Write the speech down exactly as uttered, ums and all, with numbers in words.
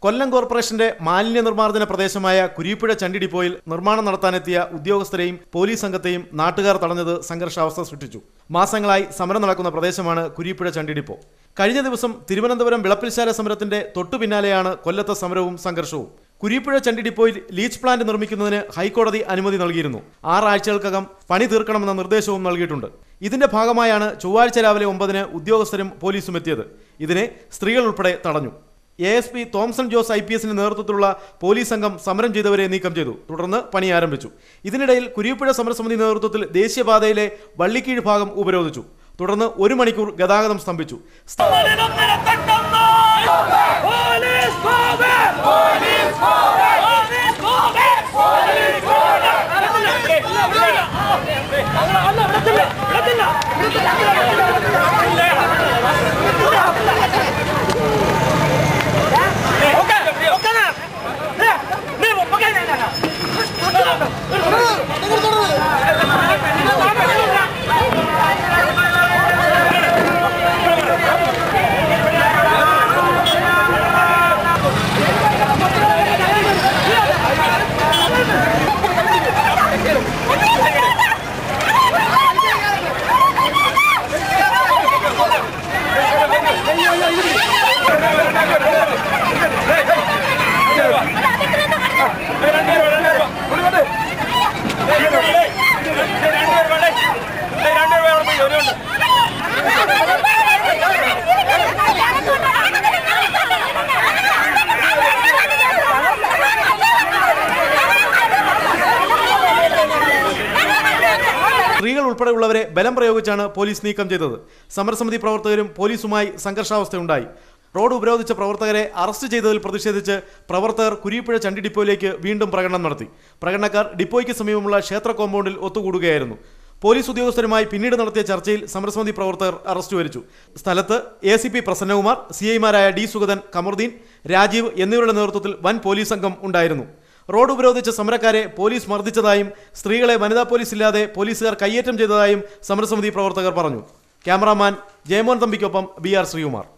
കൊല്ലം കോർപ്പറേഷന്റെ മാലിന്യ നിർമ്മാർജ്ജന പ്രദേശമായ കുരീപ്പുഴ ചണ്ടി ഡിപ്പോയിൽ നിർമ്മാണം നടത്താനെത്തിയ ഉദ്യോഗസ്ഥരെയും പോലീസ് സംഘത്തെയും നാട്ടുകാർ തടഞ്ഞത് സംഘർഷാവസ്ഥ സൃഷ്ടിച്ചു. മാസങ്ങളായി സമരം നടക്കുന്ന പ്രദേശമാണ് കുരീപ്പുഴ ചണ്ടി ഡിപ്പോ. കഴിഞ്ഞ ദിവസം തിരുവനന്തപുരം വിളപ്പിൽശാല സമരത്തിന്റെ തൊട്ടു പിന്നാലെയാണ് കൊല്ലത്തെ സമരവും സംഘർഷവും. കുരീപ്പുഴ ചണ്ടി ഡിപ്പോയിൽ ലീച്ച് പ്ലാന്റ് നിർമ്മിക്കുന്നതിന് ഹൈക്കോടതി അനുമതി നൽകിയിരുന്നു. ആറാഴ്ചകൾക്കകം പണി തീർക്കണമെന്ന നിർദ്ദേശവും നൽകിയിട്ടുണ്ട്. ഇതിന്റെ ഭാഗമായാണ് ചൊവ്വാഴ്ച രാവിലെ ഒമ്പതിന് ഉദ്യോഗസ്ഥരും പോലീസും എത്തിയത്. ഇതിനെ സ്ത്രീകൾ ഉൾപ്പെടെ തടഞ്ഞു. A S P Thomson Jose I P എസിന്റെ നേതൃത്വത്തിലുള്ള പോലീസ് സംഘം സമരം ചെയ്തവരെ നീക്കം ചെയ്തു. തുടർന്ന് പണി ആരംഭിച്ചു. ഇതിനിടയിൽ കുരീപ്പുഴ സമരസമിതി നേതൃത്വത്തിൽ ദേശീയപാതയിലെ വള്ളിക്കീഴ് ഭാഗം ഉപരോധിച്ചു. തുടർന്ന് ഒരു മണിക്കൂർ ഗതാഗതം സ്തംഭിച്ചു. സ്ത്രീകൾ ഉൾപ്പെടെയുള്ളവരെ ബലം പ്രയോഗിച്ചാണ് പോലീസ് നീക്കം ചെയ്തത്. സമരസമിതി പ്രവർത്തകരും പോലീസുമായി സംഘർഷാവസ്ഥയുണ്ടായി. റോഡ് ഉപരോധിച്ച പ്രവർത്തകരെ അറസ്റ്റ് ചെയ്തതിൽ പ്രതിഷേധിച്ച് പ്രവർത്തകർ കുരീപ്പുഴ ചണ്ടി ഡിപ്പോയിലേക്ക് വീണ്ടും പ്രകടനം നടത്തി. പ്രകടനക്കാർ ഡിപ്പോയ്ക്ക് സമീപമുള്ള ക്ഷേത്ര കോമ്പൗണ്ടിൽ ഒത്തുകൂടുകയായിരുന്നു. പോലീസ് ഉദ്യോഗസ്ഥരുമായി പിന്നീട് നടത്തിയ ചർച്ചയിൽ സമരസമിതി പ്രവർത്തകർ അറസ്റ്റ് വരിച്ചു. സ്ഥലത്ത് A C P Prasannakumar, C ഐമാരായ ഡി സുഗതൻ, കമറുദ്ദീൻ, രാജീവ് എന്നിവരുടെ നേതൃത്വത്തിൽ വൻ പോലീസ് സംഘം ഉണ്ടായിരുന്നു. റോഡ് ഉപരോധിച്ച സമരക്കാരെ പോലീസ് മർദ്ദിച്ചതായും സ്ത്രീകളെ വനിതാ പോലീസ് ഇല്ലാതെ പോലീസുകാർ കയ്യേറ്റം ചെയ്തതായും സമരസമിതി പ്രവർത്തകർ പറഞ്ഞു. ക്യാമറാമാൻ ജയമോഹൻ തമ്പിക്കൊപ്പം ബി ആർ ശ്രീകുമാർ.